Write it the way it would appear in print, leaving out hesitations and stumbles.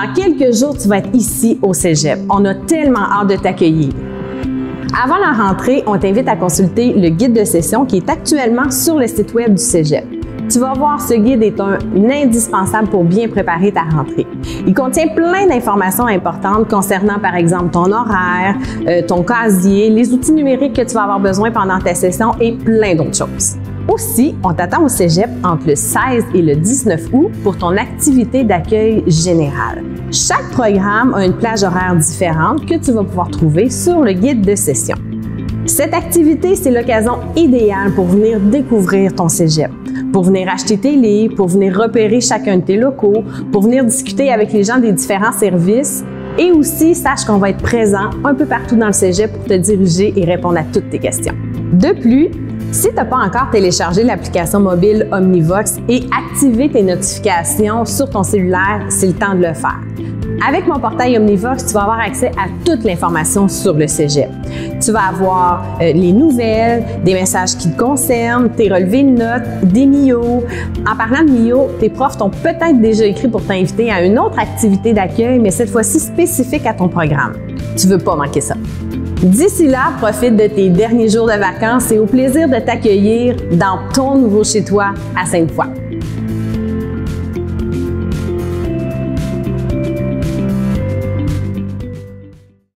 Dans quelques jours, tu vas être ici au Cégep. On a tellement hâte de t'accueillir. Avant la rentrée, on t'invite à consulter le guide de session qui est actuellement sur le site web du Cégep. Tu vas voir, ce guide est un indispensable pour bien préparer ta rentrée. Il contient plein d'informations importantes concernant, par exemple, ton horaire, ton casier, les outils numériques que tu vas avoir besoin pendant ta session et plein d'autres choses. Aussi, on t'attend au Cégep entre le 16 et le 19 août pour ton activité d'accueil générale. Chaque programme a une plage horaire différente que tu vas pouvoir trouver sur le guide de session. Cette activité, c'est l'occasion idéale pour venir découvrir ton Cégep, pour venir acheter tes livres, pour venir repérer chacun de tes locaux, pour venir discuter avec les gens des différents services. Et aussi, sache qu'on va être présent un peu partout dans le Cégep pour te diriger et répondre à toutes tes questions. De plus, si tu n'as pas encore téléchargé l'application mobile Omnivox et activé tes notifications sur ton cellulaire, c'est le temps de le faire. Avec mon portail Omnivox, tu vas avoir accès à toute l'information sur le Cégep. Tu vas avoir les nouvelles, des messages qui te concernent, tes relevés de notes, des MIO. En parlant de MIO, tes profs t'ont peut-être déjà écrit pour t'inviter à une autre activité d'accueil, mais cette fois-ci spécifique à ton programme. Tu ne veux pas manquer ça. D'ici là, profite de tes derniers jours de vacances et au plaisir de t'accueillir dans ton nouveau chez toi à Sainte-Foy.